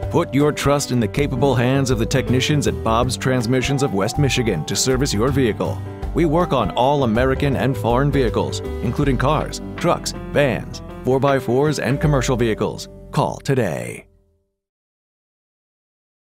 Put your trust in the capable hands of the technicians at Bob's Transmissions of West Michigan to service your vehicle. We work on all American and foreign vehicles, including cars, trucks, vans, 4x4s, and commercial vehicles. Call today.